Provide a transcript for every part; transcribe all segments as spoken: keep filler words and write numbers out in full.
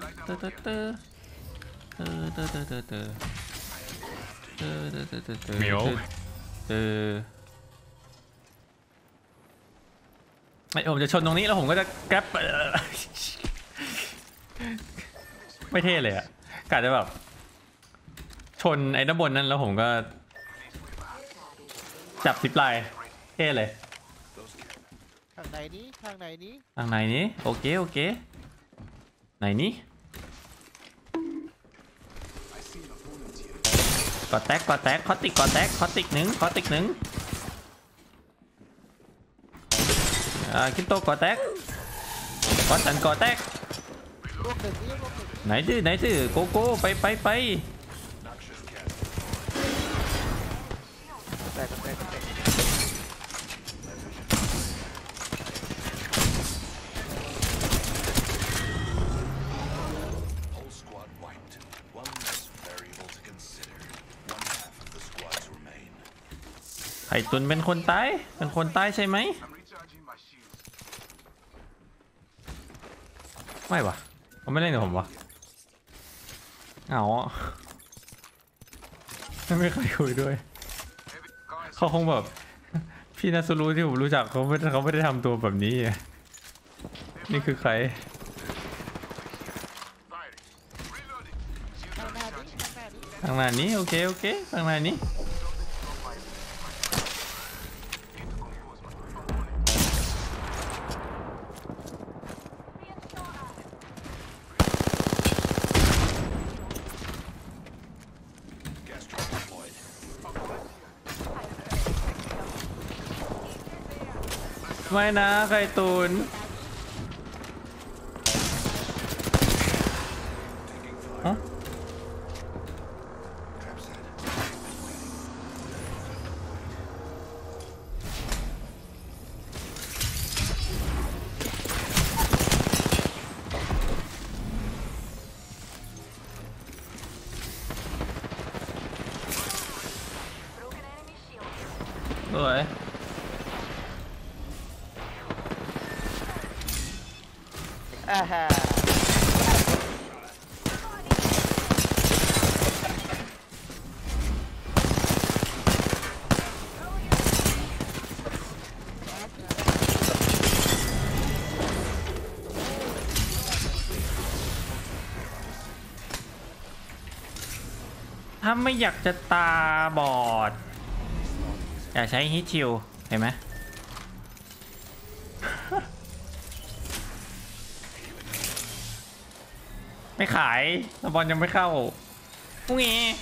เตอเตอเตอเตอเตอเตอเตอเตอเตอเตอเตอเตอเตอเตอเหมียวเออไม่ผมจะชนตรงนี้แล้วผมก็จะแกร็บไม่เท่เลยอะกะจะแบบชนไอ้ด้านบนนั้นแล้วผมก็จับซิปไลน์เท่เลยทางไหนนี้ทางไหนนี้ทางไหนนี้โอเคโอเคไหนนี้กอแตกกอแตกคอติกกอแตกคอติกหนึ่งคอติกหนึ่งอ่าคิปโตกอแตกกอตันกอแตกรวบหนึ่งนี้รวบหนึ่งไหนดื้อไหนดื้อโกโก้ไปไปไปแตกแตกแตก Whole squad wiped. One less variable to consider. One half of the squads remain. ไข่ตุนเป็นคนตายเป็นคนตายใช่ไหมไม่วะเขาไม่เล่นกับผมวะเหงาอ่ะไม่มีใครคุยด้วยเขาคงแบบพี่นัสรู้ที่ผมรู้จักเขาไม่เขาไม่ได้ทำตัวแบบนี้อะนี่คือใครทางหน้านี้ทางหน้านี้ทางหน้านี้โอเคโอเคทางหน้านี้ไม่นะไข่ตุนฮะสวยอ่าฮะถ้าไม่อยากจะตาบอดอยากใช้ฮิตชิลเห็นไหม ไม่ขายสปอนยังไม่เข้าอุ้งงี้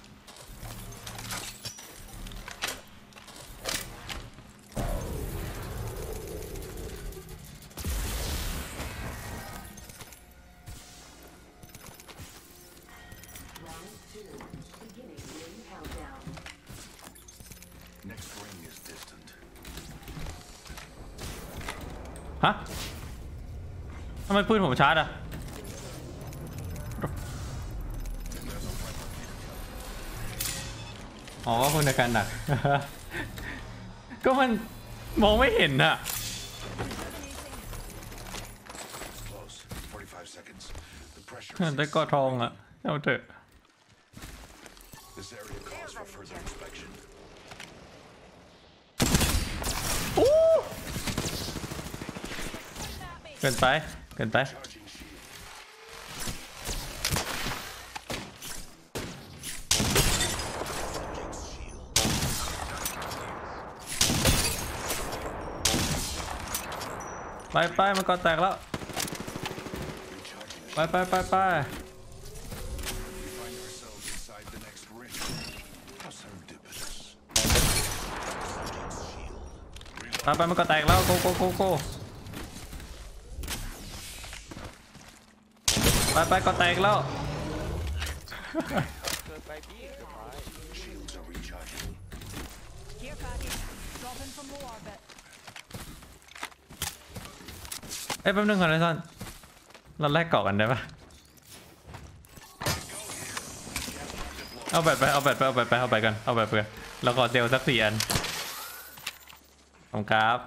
ฮะทำไมปืนผมชาร์จอะอ๋อก็คนในการหนัก ก็มันมองไม่เห็นอะได้กอทองอะเอาเถอะเกินไปเกินไปไปไปมันก่อนแตกแล้วไปไปไปไปไปไปมันก่อนแตกแล้วโกโกโกโกไปไปก่อนแตกแล้วเกินไปพี่เกินไปเอ้ยแป๊บนึงก่อนนะท่านเราแลกเกาะกันได้ปะเอาแบบไปเอาแบบไปเอาแบบไปเอาแบบกันเอาแบบไปกันเราขอเซลล์สักสี่อันขอบคุณครับ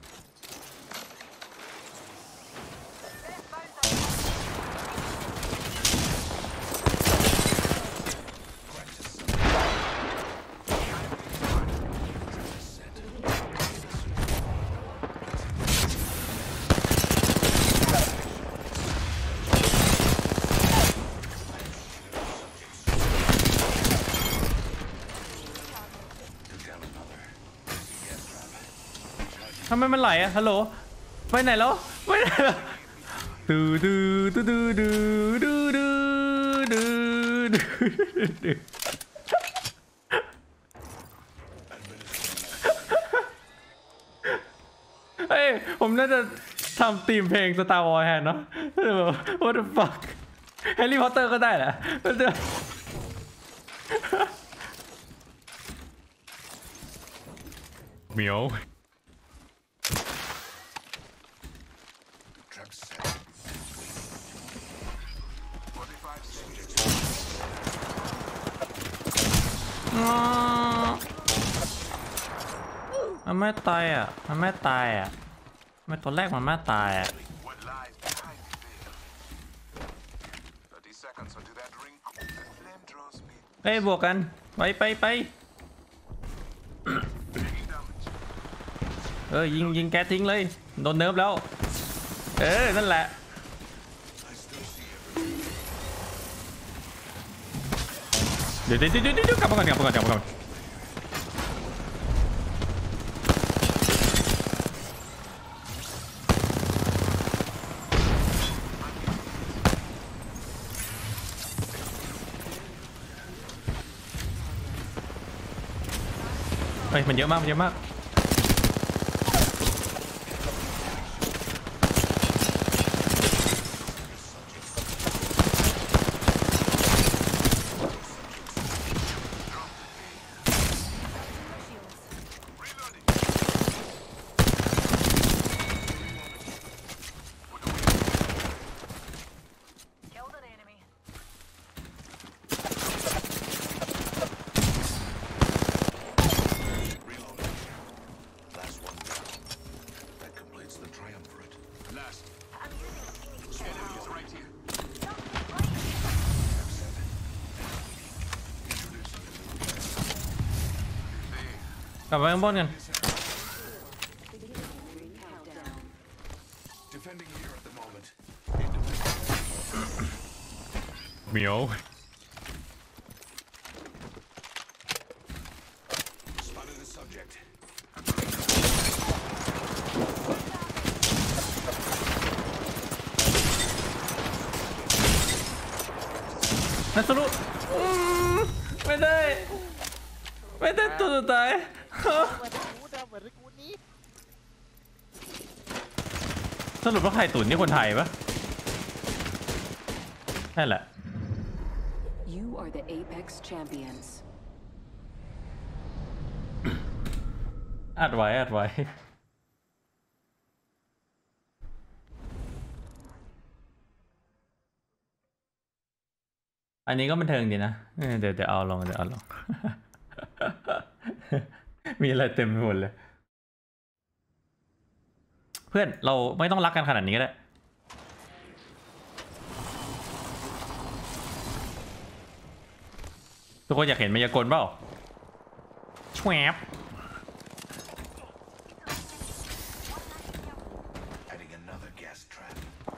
ทำไมมันไหลอะฮัลโหลไปไหนแล้วไปไหนแล้วดูดูดูดูดูดูดูดูดูเฮ้ยผมน่าจะทำธีมเพลง Star Wars แทนเนาะ What the fuck แฮร์รี่พอตเตอร์ก็ได้แหละเหมียวมันไม่ตายอ่ะมันไม่ตายอ่ะไม่ตัวแรกมันไม่ตายอ่ะเฮ้ยบวกกันไปไปไปเออยิงยิงแก๊สทิ้งเลยโดนเนิร์ฟแล้วเออนั่นแหละเดี๋ยวเดี๋ยวเดี๋ยวเดี๋ยวกลับมาก่อนกลับมาก่อนกลับมาก่อนเฮ้ยมันเยอะมากมันเยอะมากกลับไปข้างบนกันเหมียว subject. นัสรุไม่ได้ไม่ได้ตัวสุดท้ายเหมือนกูเดิมเหมือนกูนี้สรุปว่าไข่ตุ๋นนี่คนไทยปะใช่แหละ You are the Apex champions. อัดไว้อัดไว้อันนี้ก็บันเทิงดีนะเออเดี๋ยวเดี๋ยวเอาลงเดี๋ยวเอาลง มีอะไรเต็มไปหมดเลย เพื่อนเราไม่ต้องรักกันขนาดนี้ก็ได้ทุกคนอยากเห็นมายากลเปล่าชวบ Adding another gas trap.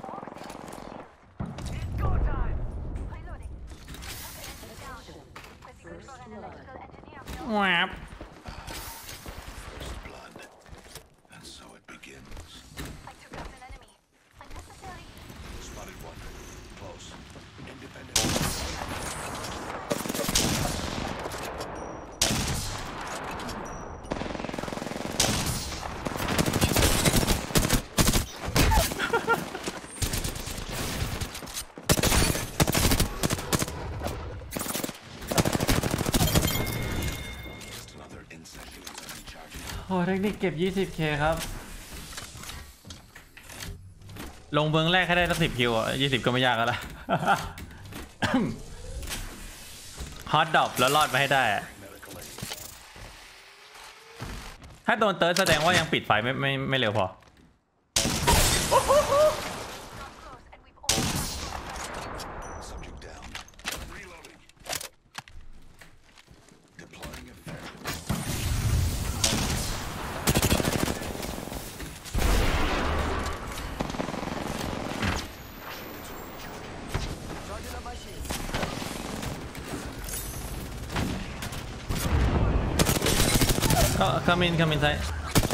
First blood. แวบ First blood. And so it begins. Spotted one. Close. Independent. Just another insect who's recharging. โอ้เทคนิคเก็บ ยี่สิบเค ครับ ลงเบื้องแรกให้ได้สักสิบคิวอ่ะยี่สิบก็ไม่ยากแล้วล่ะ ฮอตดรอปแล้วรอดมาให้ได้อะ Medical aid. ถ้าโดนเติร์ดแสดงว่ายังปิดไฟไม่ไม่ไม่เร็วพอ Subject down. Reloading. Deploying a variable. come in come inside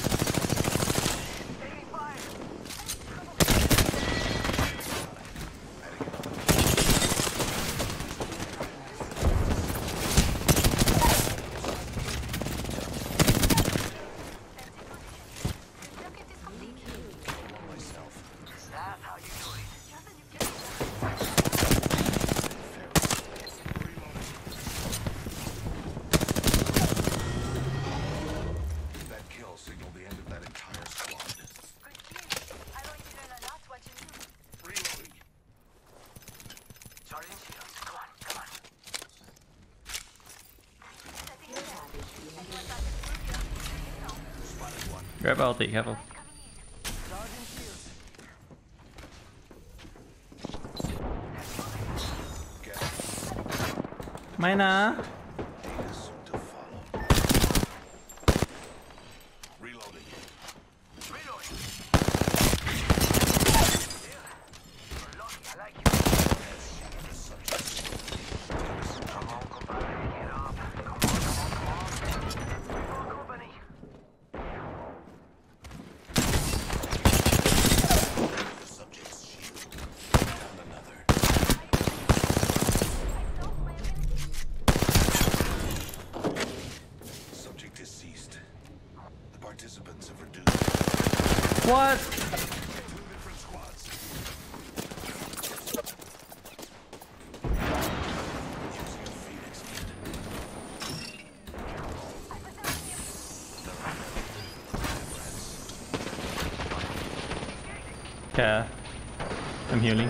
That kill signaled the end of that entire squad. Reloading. Spotted one. grab ulti ครับผม Gas. ไม่นะ Data soon to follow. Reloading. Reloading. The subject's shield. Down another. Subject deceased. The participants have reduced. what Two different squads. Using a Phoenix kit. okay I'm healing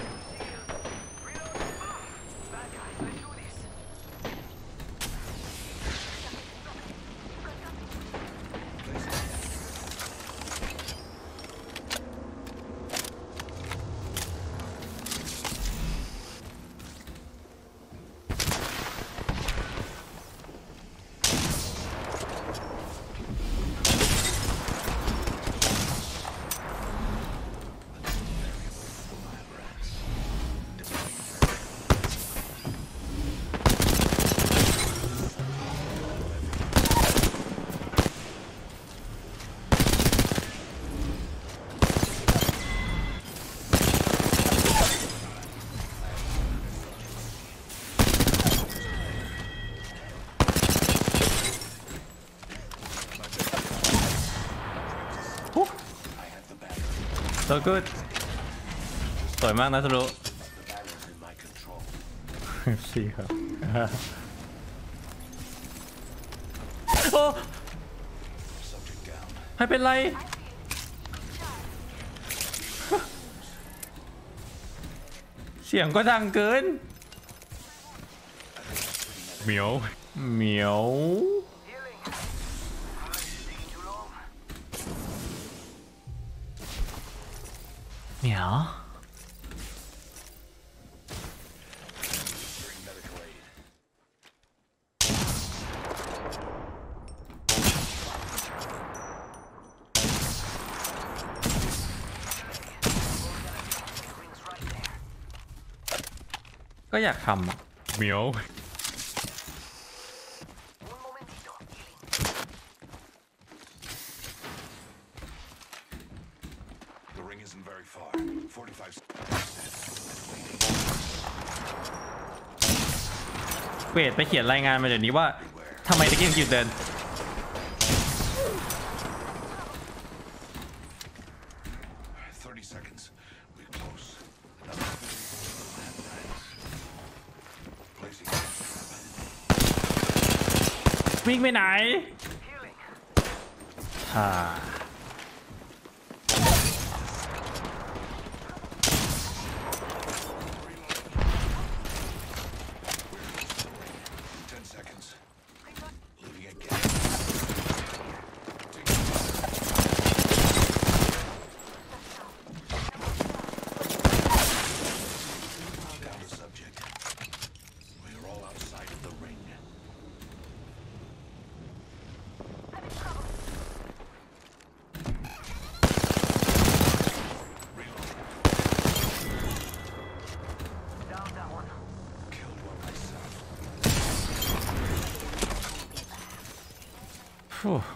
so good สวยมากนะสรุ The battle's in my control. สี่ครับโอ้ Subject down. ไม่เป็นไรเสียงก็ดังเกินเหมียวเหมียวเหมียว Bring medical aid. ก็อยากทำอ่ะเหมียว The ring isn't very far. Forty-five. เวทไปเขียนรายงานมาเดี๋ยวนี้ว่าทำไมตะกี้ยังหยุดเดิน Thirty seconds. We're close. Another Placing. วิ่งไปไหนฮ่า Ten seconds. Leaving again. Down the subject. We are all outside of the ring. Killed one myself. ฟู้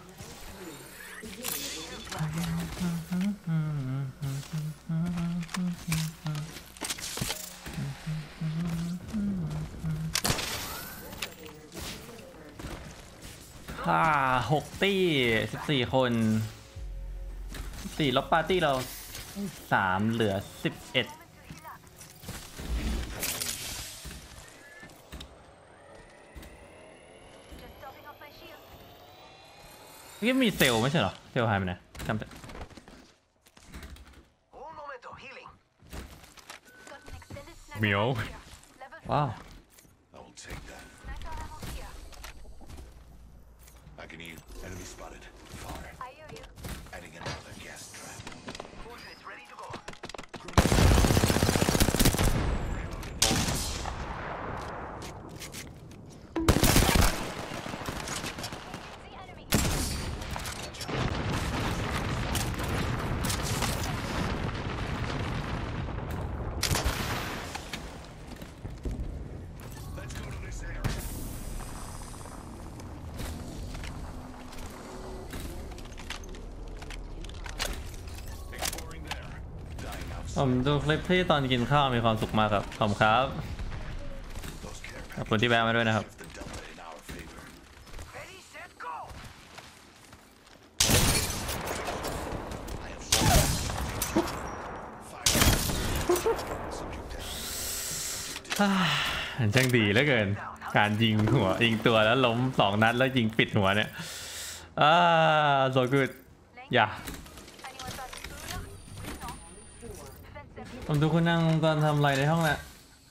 ฮ่าหกตี้สิบสี่คนสี่ลบปาร์ตี้เราสามเหลือสิบเอ็ดนี่มีเซลล์ไม่ใช่เหรอ เซลล์หายไปไหนจำเหมียวว้าว I will take that. I can eat. Enemy spotted. Far. Adding another gas trap. Let's go to this area. Exploring there. Dying ผม outside. ดูคลิปที่ตอนกินข้าวมีความสุขมากครับขอบคุณครับ Those care ขอบคุณที่แวะมาด้วยนะครับ shift the delta in our favor. Ready, set, go! I have shot. Fire. Subject down. มันช่างดีเหลือเกิน การยิงหัวยิงตัวแล้วล้มสองนัดแล้วยิงปิดหัวเนี่ยอ่า so good อย่า ผมดูคุณนั่งตอนทำอะไรในห้องแหละ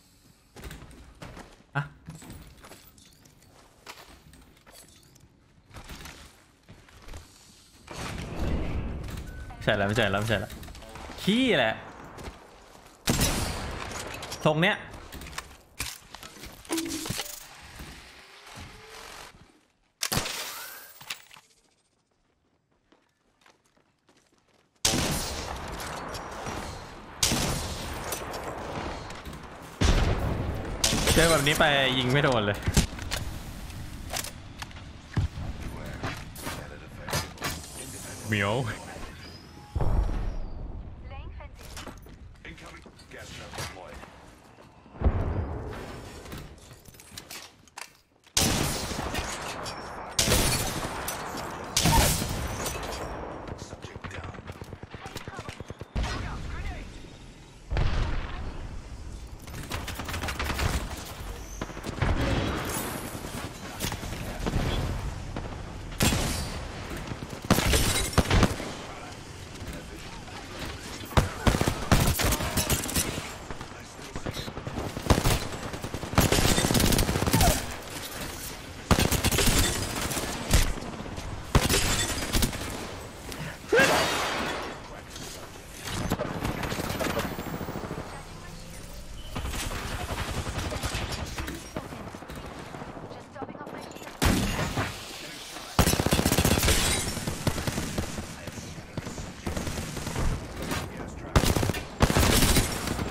อะใช่แล้วไม่ใช่แล้วไม่ใช่แล้วขี้แหละทรงเนี้ยเจอแบบนี้ไปยิงไม่โดนเลย เหมียว Incoming. Gas trap deployed. Subject down.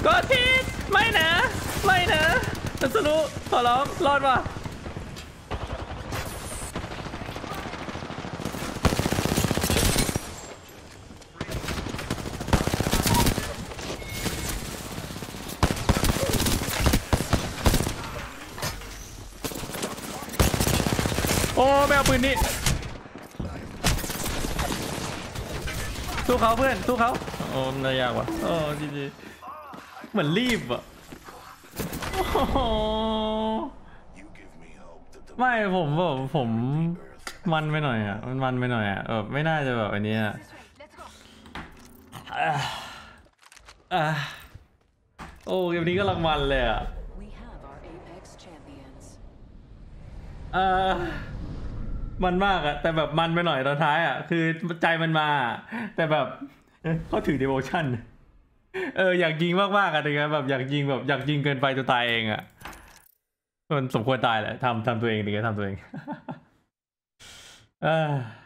ก็ทิศไม่นะไม่นะทัศนุขอร้องรอดว่ะโอ้ไม่เอาปืนนี่สู้เขาเพื่อนสู้เขาโอ้น่ายากว่ะโอ้จริงๆเหมือนรีบอ่ะโอ้โห You give me hope that the ไม่ผมแบบผมมันไปหน่อยอ่ะมันมันไปหน่อยอ่ะแบบไม่น่าจะแบบอันนี้อ่ะอ่ะอ่ะโอ้เกมนี้ก็ลังมันเลยอ่ะ We have our Apex champions. เออมันมากอะแต่แบบมันไปหน่อยตอนท้ายอะคือใจมันมาแต่แบบเขาถือ devotion เอออยากยิงมากๆอะแต่แบบอยากยิงแบบอยากยิงเกินไปตัวตายเองอะมันสมควรตายแหละทำทำตัวเองดีก็ทำตัวเองเออ